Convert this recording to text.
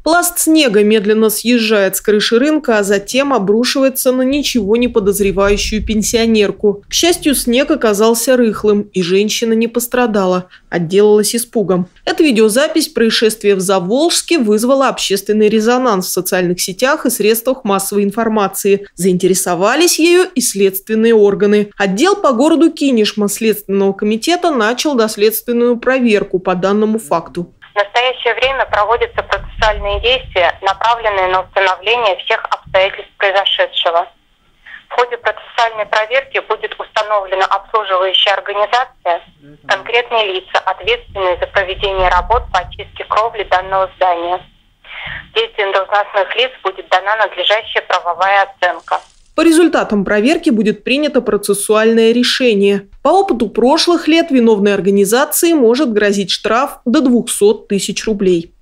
Пласт снега медленно съезжает с крыши рынка, а затем обрушивается на ничего не подозревающую пенсионерку. К счастью, снег оказался рыхлым, и женщина не пострадала, отделалась испугом. Эта видеозапись происшествия в Заволжске вызвала общественный резонанс в социальных сетях и средствах массовой информации. Заинтересовались ею и следственные органы. Отдел по городу Кинешма Следственного комитета начал доследственную проверку по данному факту. В настоящее время проводятся процессуальные действия, направленные на установление всех обстоятельств произошедшего. В ходе процессуальной проверки будет установлена обслуживающая организация, конкретные лица, ответственные за проведение работ по очистке кровли данного здания. Действиям должностных лиц будет дана надлежащая правовая оценка. По результатам проверки будет принято процессуальное решение. По опыту прошлых лет виновной организации может грозить штраф до 200 000 рублей.